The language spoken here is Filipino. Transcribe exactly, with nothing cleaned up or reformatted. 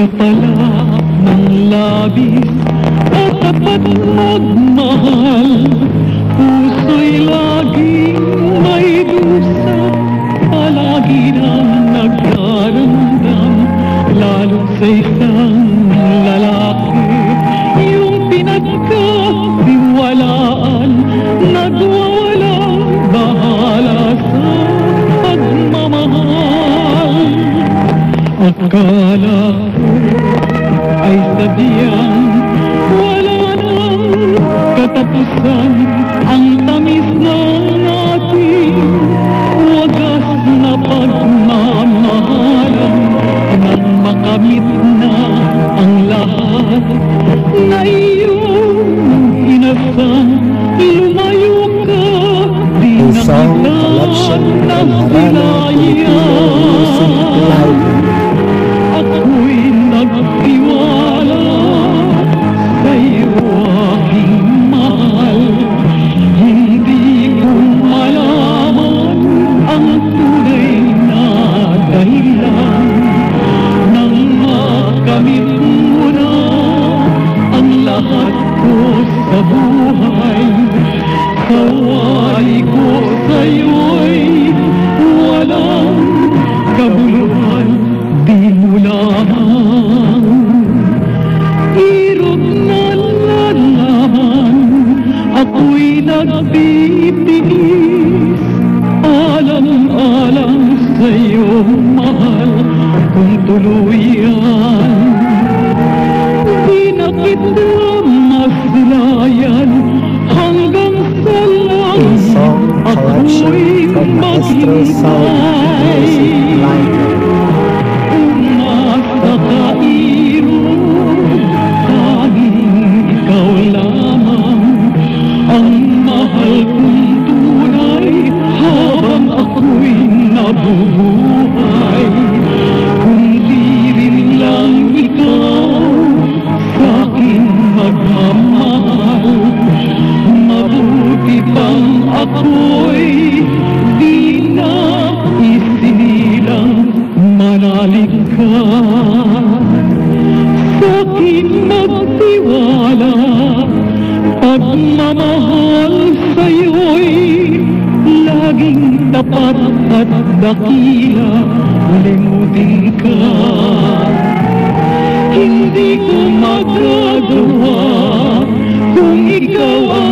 pala ng labis at tapat magmahal. Puso'y laging may dusa, palagi nang nagdaramdam, lalo sa isang lalaki. Yung pinagkatiwalaan, nagwawalang bahala sa pagmamahal. Akala ko ay sadyang wala nang katapusan ang tamis ng ating wagas na pagmamahalan. Nang makamit na ang lahat na iyong inasang, lumayo ka, di na kita nasilayan. Ako'y nagtiwala sa'yo, aking mahal. Hindi ko malaman ang tunay na dahilan nang makamit mo na ang lahat ko sa buhay. Saway ko sa'yo'y walang kabuluhan, di mo lamang irog na lalaman. Ako'y nagtitiis, alang-alang sa'yo, mahal, kung tuluyan. Di na kita maslayan hanggang sa langit ako'y maghintay. Umasa ka, irog, tanging ikaw lamang ang mahal kong tunay habang ako'y nabubuhay. Kung di rin lang ikaw sa'kin magmamahal, mabuti pang ako'y di na isinilang. Manalig ka sa'kin, magtiwala, pagmamahal sa'yo'y laging tapat at dakila. Limutin ka, hindi ko magagawa kung ikaw